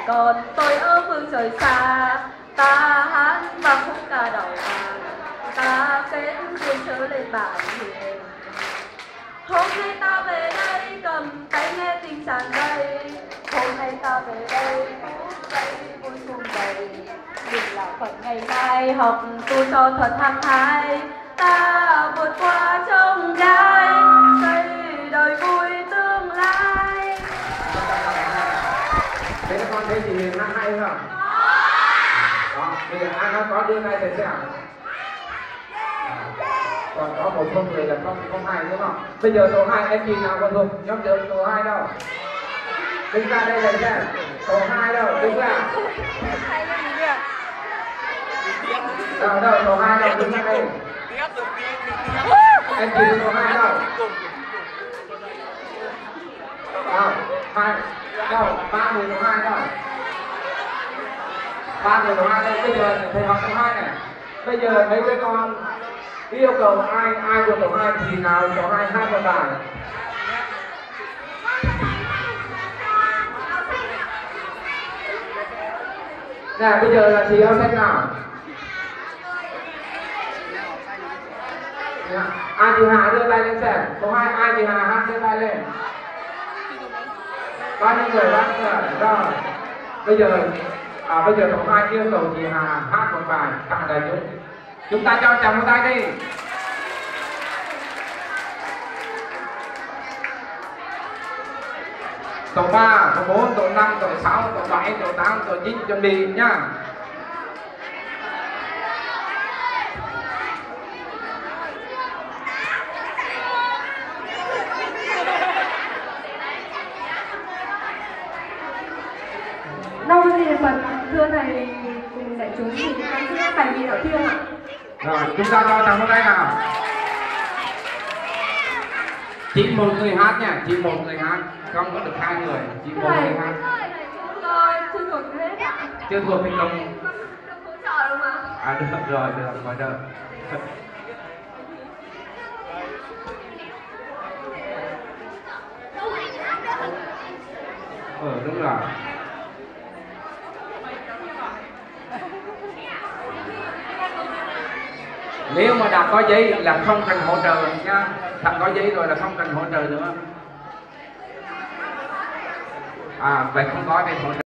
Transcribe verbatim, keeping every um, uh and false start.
còn tôi ở phương trời xa. Ta hát vang khúc ca đầu vàng, ta kết duyên trở lên bản hiền. Hôm nay ta về đây cầm tay nghe tình tràn đầy. Hôm nay ta về đây phút giây vui sum đầy. Đừng là phận ngày nay học tu cho thật hăng hái. Ta vượt qua trông gai, xây đời vui tương lai. Thế con thấy chị Hiền hát hay không? Đó, bây giờ ai nói có đưa tay thầy xem. Còn có một số người là không không hay đúng không? Bây giờ tổ hai em chị nào còn thuộc nhóm trưởng tổ hai đâu? Đứng ra đây thầy xem. Tổ hai đâu? Đứng ra. Đâu đâu tổ hai đâu? Đứng ra đây. Em chị tổ hai đâu? Đâu? Hai đâu? Ba người tổ hai đâu? Ba người tổ hai đây. Bây giờ thầy học tổ hai này. Bây giờ mấy đứa con yêu cầu ai ai của tổ hai thì nào tổ hai hát một bài. Nè bây giờ là thì áo xanh nào. Nè, ai thì Hà đưa tay lên xem. Tổ hai ai thì Hà hát đưa tay lên. Bao nhiêu người bao nhiêu người rồi. Bây giờ à, bây giờ tổ hai yêu cầu thì Hà hát một bài tặng đại chúng. Chúng ta cho chồng một tay đi. Tổ ba, tổ bốn, tổ năm, tổ sáu, tổ bảy, tổ tám, tổ chín chuẩn bị nhá. Đâu gì Phật thưa thầy cùng đại chúng thì con sẽ bài vị đầu tiên ạ. Rồi chúng ta cho chồng một tay nào. Chỉ một người hát nha, chỉ một người hát, không có được hai người, chỉ một người hát. Rồi, chưa thuộc hết ạ. Chưa thuộc thì không. Được hỗ trợ đúng không ạ? À được rồi, được rồi, được. Ừ đúng rồi. Nếu mà đã có giấy là không cần hỗ trợ nha. Thằng có giấy rồi là không cần hỗ trợ nữa. À vậy không có thì hỗ trợ.